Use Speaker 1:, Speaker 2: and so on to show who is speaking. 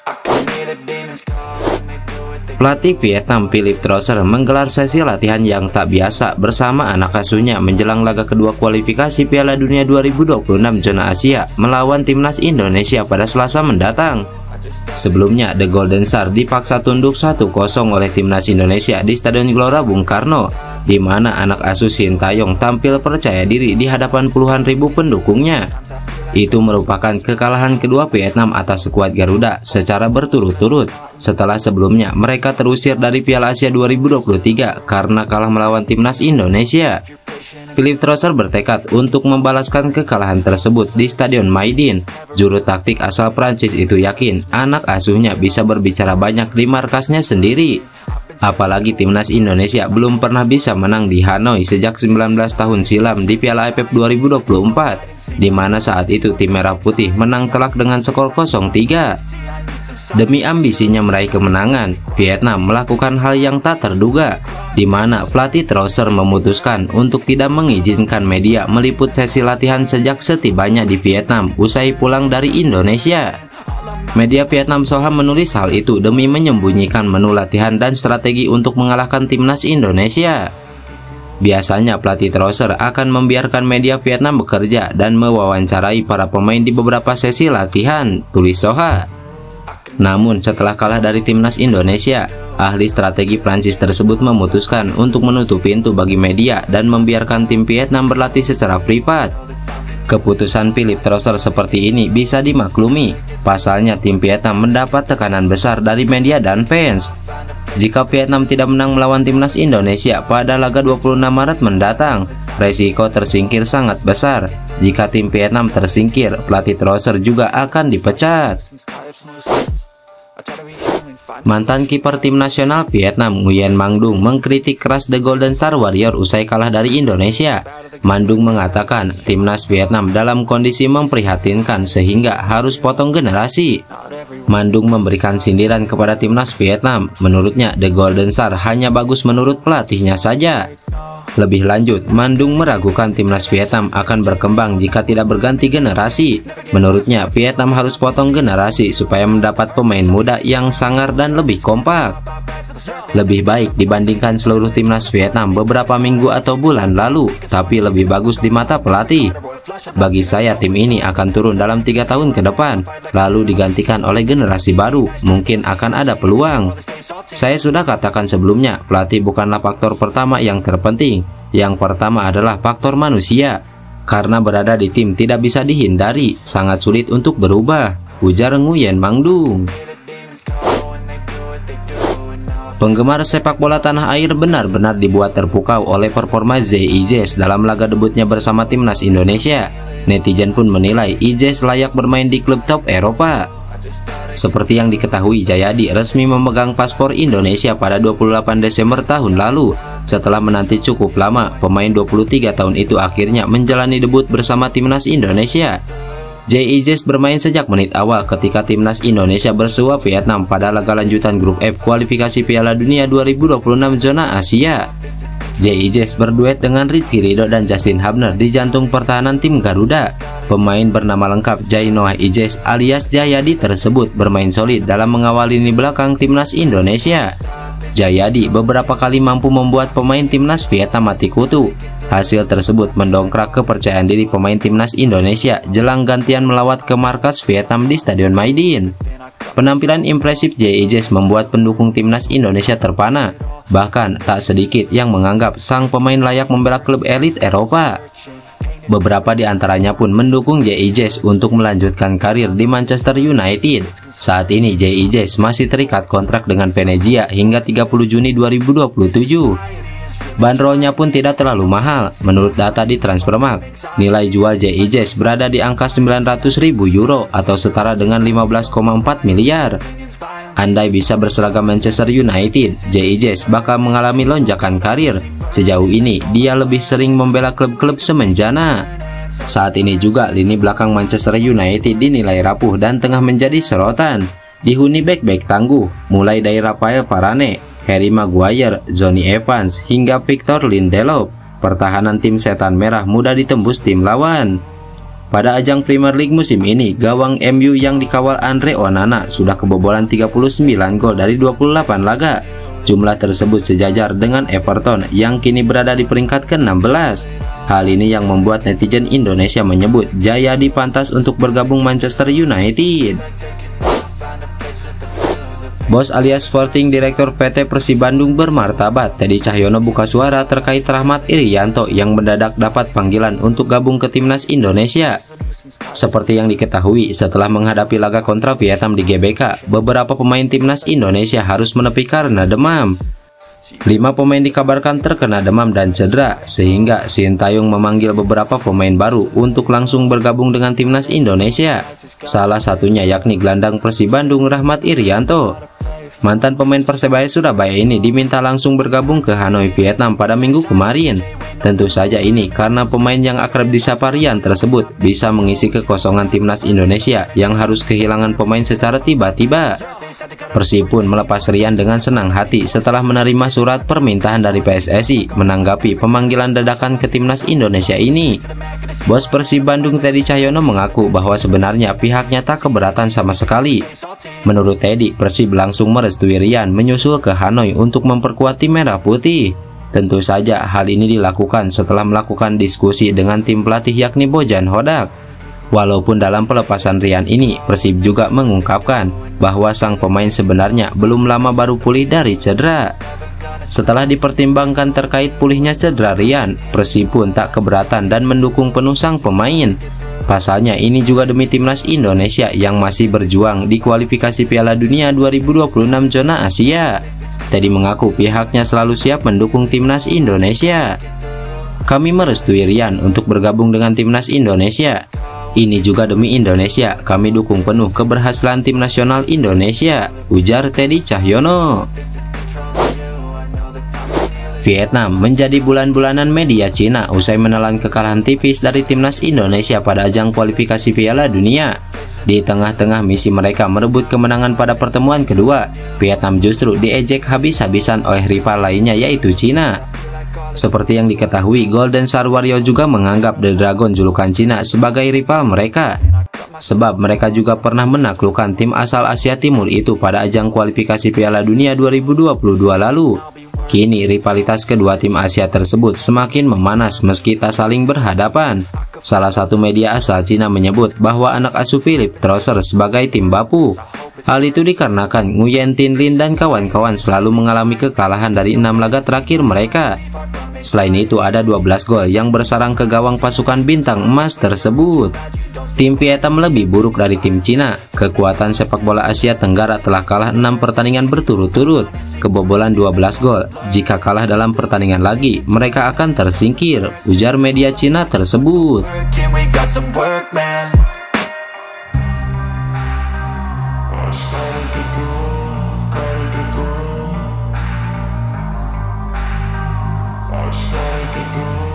Speaker 1: Pelatih Vietnam Philip Trosser menggelar sesi latihan yang tak biasa bersama anak asuhnya menjelang laga kedua kualifikasi Piala Dunia 2026 zona Asia melawan timnas Indonesia pada Selasa mendatang. Sebelumnya, The Golden Star dipaksa tunduk 1-0 oleh timnas Indonesia di Stadion Gelora Bung Karno, di mana anak asuh Sintayong tampil percaya diri di hadapan puluhan ribu pendukungnya. Itu merupakan kekalahan kedua Vietnam atas skuad Garuda secara berturut-turut setelah sebelumnya mereka terusir dari Piala Asia 2023 karena kalah melawan timnas Indonesia. Philip Trosser bertekad untuk membalaskan kekalahan tersebut di Stadion Maidin. Juru taktik asal Prancis itu yakin anak asuhnya bisa berbicara banyak di markasnya sendiri. Apalagi timnas Indonesia belum pernah bisa menang di Hanoi sejak 19 tahun silam di Piala AFF 2024, di mana saat itu tim Merah Putih menang telak dengan skor 0-3. Demi ambisinya meraih kemenangan, Vietnam melakukan hal yang tak terduga, di mana pelatih Trosser memutuskan untuk tidak mengizinkan media meliput sesi latihan sejak setibanya di Vietnam usai pulang dari Indonesia. Media Vietnam Soham menulis hal itu demi menyembunyikan menu latihan dan strategi untuk mengalahkan timnas Indonesia. Biasanya pelatih Trosser akan membiarkan media Vietnam bekerja dan mewawancarai para pemain di beberapa sesi latihan, tulis Soha. Namun setelah kalah dari timnas Indonesia, ahli strategi Prancis tersebut memutuskan untuk menutup pintu bagi media dan membiarkan tim Vietnam berlatih secara privat. Keputusan Philip Trosser seperti ini bisa dimaklumi, pasalnya tim Vietnam mendapat tekanan besar dari media dan fans. Jika Vietnam tidak menang melawan timnas Indonesia pada laga 26 Maret mendatang, resiko tersingkir sangat besar. Jika tim Vietnam tersingkir, pelatih Trosser juga akan dipecat. Mantan kiper tim nasional Vietnam Nguyen Mang Dung mengkritik keras The Golden Star Warrior usai kalah dari Indonesia. Mang Dung mengatakan timnas Vietnam dalam kondisi memprihatinkan sehingga harus potong generasi. Mang Dung memberikan sindiran kepada timnas Vietnam. Menurutnya The Golden Star hanya bagus menurut pelatihnya saja. Lebih lanjut, Mang Dung meragukan timnas Vietnam akan berkembang jika tidak berganti generasi. Menurutnya, Vietnam harus potong generasi supaya mendapat pemain muda yang sangar dan lebih kompak. Lebih baik dibandingkan seluruh timnas Vietnam beberapa minggu atau bulan lalu, tapi lebih bagus di mata pelatih. Bagi saya, tim ini akan turun dalam 3 tahun ke depan, lalu digantikan oleh generasi baru. Mungkin akan ada peluang. Saya sudah katakan sebelumnya, pelatih bukanlah faktor pertama yang terpenting. Yang pertama adalah faktor manusia. Karena berada di tim tidak bisa dihindari, sangat sulit untuk berubah, ujar Nguyen Mang Dung. Penggemar sepak bola tanah air benar-benar dibuat terpukau oleh performa Zai Ijes dalam laga debutnya bersama timnas Indonesia. Netizen pun menilai Ijes layak bermain di klub top Eropa. Seperti yang diketahui, Jayadi resmi memegang paspor Indonesia pada 28 Desember tahun lalu. Setelah menanti cukup lama, pemain 23 tahun itu akhirnya menjalani debut bersama timnas Indonesia. Zai Ijes bermain sejak menit awal ketika timnas Indonesia bersua Vietnam pada laga lanjutan grup F kualifikasi Piala Dunia 2026 zona Asia. Zai Ijes berduet dengan Rizky Ridho dan Justin Hubner di jantung pertahanan tim Garuda. Pemain bernama lengkap Zai Noah Ijes alias Jayadi tersebut bermain solid dalam mengawal lini belakang timnas Indonesia. Jayadi beberapa kali mampu membuat pemain timnas Vietnam mati kutu. Hasil tersebut mendongkrak kepercayaan diri pemain timnas Indonesia jelang gantian melawat ke markas Vietnam di Stadion Maidin. Penampilan impresif Zai Ijes membuat pendukung timnas Indonesia terpana. Bahkan tak sedikit yang menganggap sang pemain layak membela klub elit Eropa. Beberapa di antaranya pun mendukung Zai Ijes untuk melanjutkan karir di Manchester United. Saat ini Zai Ijes masih terikat kontrak dengan Venezia hingga 30 Juni 2027. Bandrolnya pun tidak terlalu mahal. Menurut data di Transfermarkt, nilai jual Zai Ijes berada di angka 900.000 euro atau setara dengan 15,4 miliar. Andai bisa berseragam Manchester United, Zai Ijes bakal mengalami lonjakan karir. Sejauh ini, dia lebih sering membela klub-klub semenjana. Saat ini juga lini belakang Manchester United dinilai rapuh dan tengah menjadi sorotan. Dihuni bek-bek tangguh, mulai dari Rafael Varane, Harry Maguire, Johnny Evans, hingga Victor Lindelof. Pertahanan tim Setan Merah mudah ditembus tim lawan. Pada ajang Premier League musim ini, gawang MU yang dikawal Andre Onana sudah kebobolan 39 gol dari 28 laga. Jumlah tersebut sejajar dengan Everton yang kini berada di peringkat ke-16. Hal ini yang membuat netizen Indonesia menyebut Jayadi pantas untuk bergabung Manchester United. Bos alias Sporting Direktur PT Persib Bandung bermartabat, Teddy Cahyono buka suara terkait Rahmat Irianto yang mendadak dapat panggilan untuk gabung ke timnas Indonesia. Seperti yang diketahui, setelah menghadapi laga kontra Vietnam di GBK, beberapa pemain timnas Indonesia harus menepi karena demam. 5 pemain dikabarkan terkena demam dan cedera, sehingga Sintayong memanggil beberapa pemain baru untuk langsung bergabung dengan timnas Indonesia. Salah satunya yakni gelandang Persib Bandung Rahmat Irianto. Mantan pemain Persebaya Surabaya ini diminta langsung bergabung ke Hanoi, Vietnam pada minggu kemarin. Tentu saja ini karena pemain yang akrab disapa Rian tersebut bisa mengisi kekosongan timnas Indonesia yang harus kehilangan pemain secara tiba-tiba. Persib pun melepas Rian dengan senang hati setelah menerima surat permintaan dari PSSI menanggapi pemanggilan dadakan ke timnas Indonesia ini. Bos Persib Bandung Teddy Cahyono mengaku bahwa sebenarnya pihaknya tak keberatan sama sekali. Menurut Teddy, Persib langsung merestui Rian menyusul ke Hanoi untuk memperkuat tim merah putih. Tentu saja hal ini dilakukan setelah melakukan diskusi dengan tim pelatih yakni Bojan Hodak. Walaupun dalam pelepasan Rian ini, Persib juga mengungkapkan bahwa sang pemain sebenarnya belum lama baru pulih dari cedera. Setelah dipertimbangkan terkait pulihnya cedera Rian, Persib pun tak keberatan dan mendukung penuh sang pemain. Pasalnya ini juga demi timnas Indonesia yang masih berjuang di kualifikasi Piala Dunia 2026 zona Asia. Teddy mengaku pihaknya selalu siap mendukung timnas Indonesia. Kami merestui Rian untuk bergabung dengan timnas Indonesia. Ini juga demi Indonesia, kami dukung penuh keberhasilan tim nasional Indonesia, ujar Teddy Cahyono. Vietnam menjadi bulan-bulanan media Cina usai menelan kekalahan tipis dari timnas Indonesia pada ajang kualifikasi Piala Dunia. Di tengah-tengah misi mereka merebut kemenangan pada pertemuan kedua, Vietnam justru diejek habis-habisan oleh rival lainnya yaitu Cina. Seperti yang diketahui, Golden Star Warrior juga menganggap The Dragon julukan Cina sebagai rival mereka. Sebab mereka juga pernah menaklukkan tim asal Asia Timur itu pada ajang kualifikasi Piala Dunia 2022 lalu. Kini rivalitas kedua tim Asia tersebut semakin memanas meski tak saling berhadapan. Salah satu media asal Cina menyebut bahwa anak asuh Philip Trosser sebagai tim bapu. Hal itu dikarenakan Nguyen Tin Lin dan kawan-kawan selalu mengalami kekalahan dari 6 laga terakhir mereka. Selain itu ada 12 gol yang bersarang ke gawang pasukan bintang emas tersebut. Tim Vietnam lebih buruk dari tim Cina. Kekuatan sepak bola Asia Tenggara telah kalah 6 pertandingan berturut-turut, kebobolan 12 gol. Jika kalah dalam pertandingan lagi, mereka akan tersingkir, ujar media Cina tersebut. I started to